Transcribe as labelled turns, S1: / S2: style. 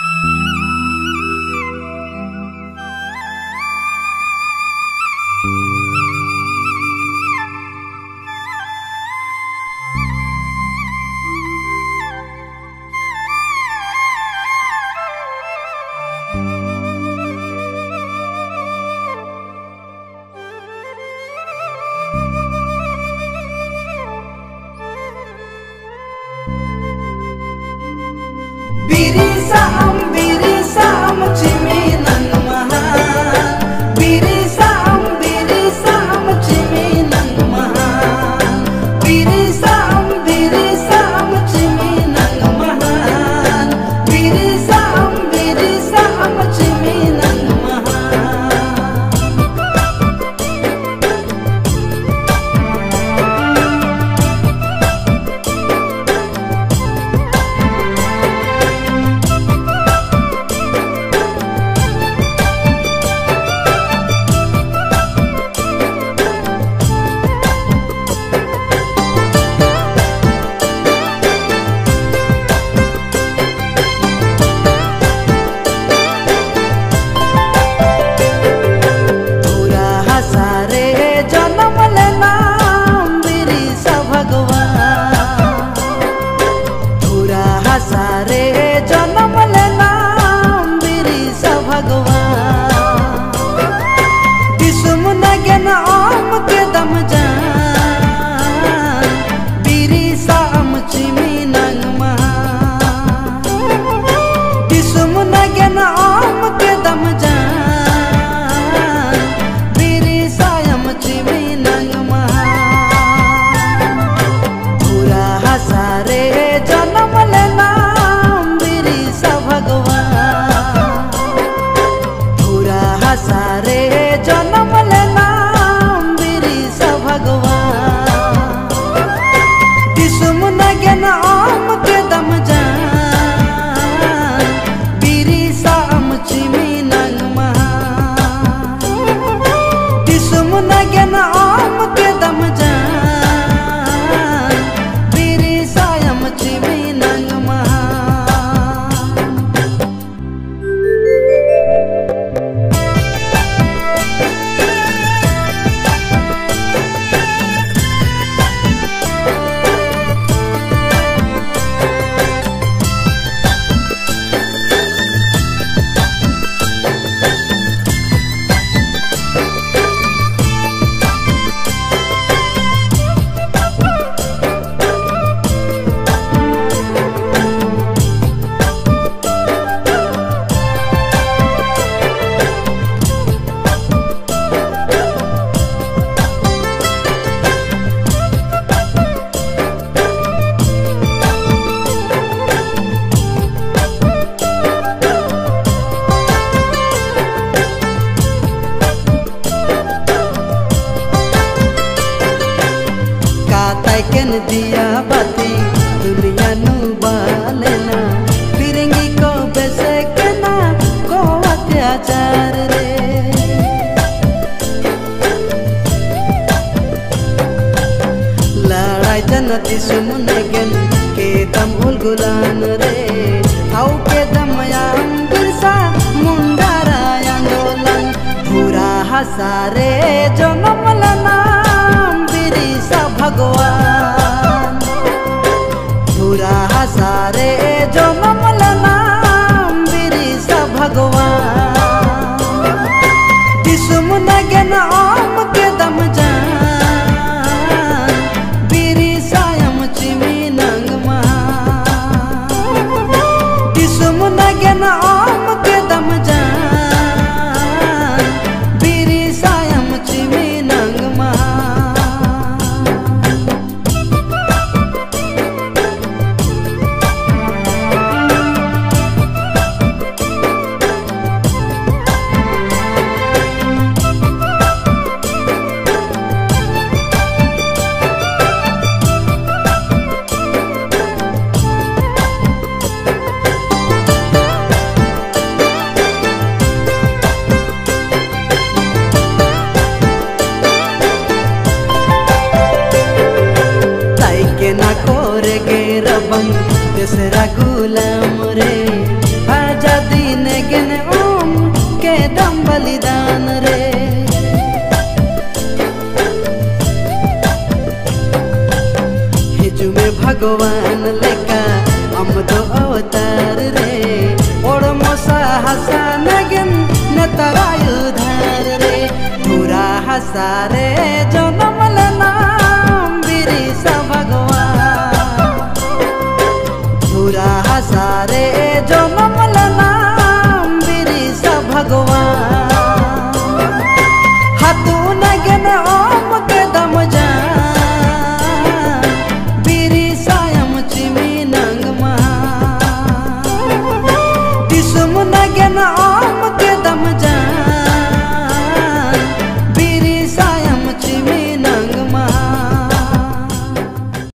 S1: can दिया बाती दुनिया नु बालेना फिरंगी को बेसे के ना को अत्याचार रे लड़ाई जनती सुमने गेन के दम उल गुलान रे हाउ के दम याम बिरसा मुंडारा आंदोलन पूरा हसारे जनम लना बिरसा भगवान पूरा हसारे जनम लना बिरसा भगवान दिसुमन गेन आम के दम जान बिरसा यम चिमी नंगमा दिसुमन गेन आम के दम जान बिरसा यम चिमी नंगमा सारे जन्म लेना बिरसा भगवान पूरा सारे जन्म